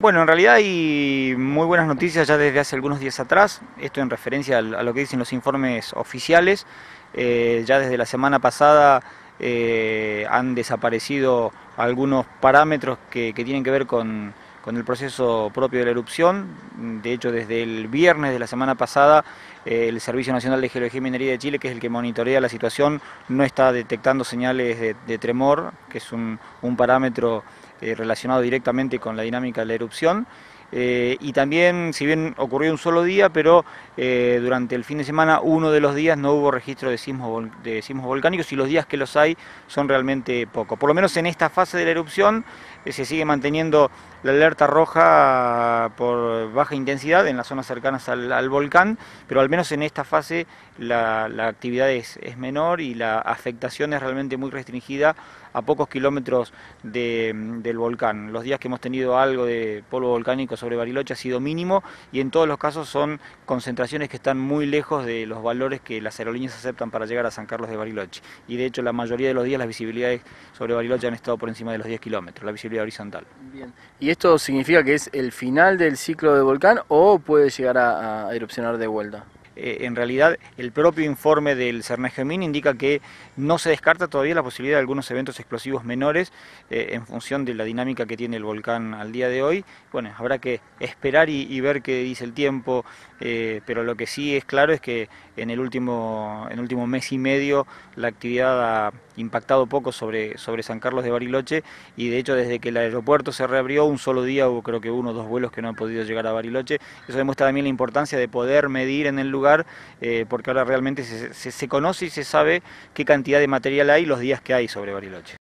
Bueno, en realidad hay muy buenas noticias ya desde hace algunos días atrás, esto en referencia a lo que dicen los informes oficiales. Ya desde la semana pasada han desaparecido algunos parámetros que tienen que ver con el proceso propio de la erupción. De hecho, desde el viernes de la semana pasada, el Servicio Nacional de Geología y Minería de Chile, que es el que monitorea la situación, no está detectando señales de tremor, que es un parámetro relacionado directamente con la dinámica de la erupción. Y también, si bien ocurrió un solo día, pero durante el fin de semana, uno de los días no hubo registro de sismos volcánicos, y los días que los hay son realmente pocos. Por lo menos en esta fase de la erupción se sigue manteniendo la alerta roja por baja intensidad en las zonas cercanas al volcán, pero al menos en esta fase la actividad menor y la afectación es realmente muy restringida a pocos kilómetros del volcán. Los días que hemos tenido algo de polvo volcánico sobre Bariloche ha sido mínimo, y en todos los casos son concentraciones que están muy lejos de los valores que las aerolíneas aceptan para llegar a San Carlos de Bariloche. Y de hecho la mayoría de los días las visibilidades sobre Bariloche han estado por encima de los 10 kilómetros, la visibilidad horizontal. Bien. ¿Y esto significa que es el final del ciclo del volcán o puede llegar a erupcionar de vuelta? En realidad el propio informe del CERNEGEMIN indica que no se descarta todavía la posibilidad de algunos eventos explosivos menores en función de la dinámica que tiene el volcán al día de hoy. Bueno, habrá que esperar y ver qué dice el tiempo, pero lo que sí es claro es que en el último mes y medio la actividad ha impactado poco sobre San Carlos de Bariloche, y de hecho desde que el aeropuerto se reabrió un solo día hubo creo que uno o dos vuelos que no han podido llegar a Bariloche. Eso demuestra también la importancia de poder medir en el lugar, porque ahora realmente se conoce y se sabe qué cantidad de material hay los días que hay sobre Bariloche.